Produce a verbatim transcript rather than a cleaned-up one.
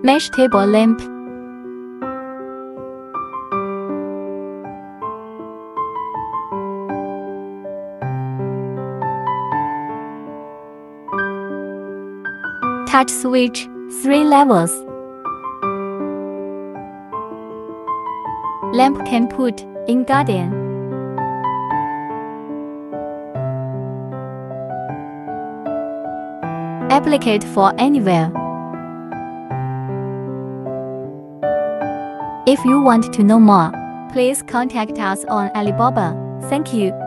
Mesh table lamp. Touch switch, three levels. Lamp can put in garden. Applicate for anywhere. If you want to know more, please contact us on Alibaba. Thank you.